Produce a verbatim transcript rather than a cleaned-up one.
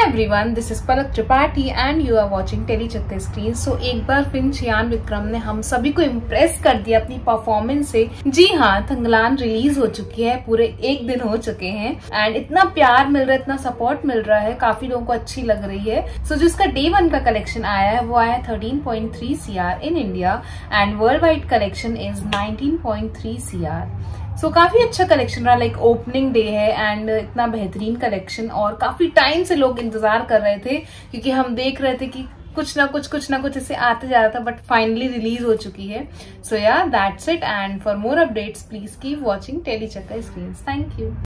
Everyone, this is Palak Tripathi and you are watching Telly Chakkar screen. So एक बार फिर चियान विक्रम ने हम सभी को इम्प्रेस कर दिया अपनी परफॉर्मेंस से। जी हाँ, थंगलान रिलीज हो चुकी है, पूरे एक दिन हो चुके हैं एंड इतना प्यार मिल रहा है, इतना सपोर्ट मिल रहा है, काफी लोगों को अच्छी लग रही है। सो so, जिसका डे वन का कलेक्शन आया है वो आया है thirteen point three C R in India and world wide collection is nineteen point three C R. So so, काफी अच्छा कलेक्शन रहा, लाइक ओपनिंग डे है एंड इतना बेहतरीन कलेक्शन और काफी टाइम से लोग इंतजार कर रहे थे क्योंकि हम देख रहे थे कि कुछ ना कुछ कुछ ना कुछ इससे आते जा रहा था, बट फाइनली रिलीज हो चुकी है। So yeah that's it and for more updates please keep watching telly Chakkar screen. Thank you.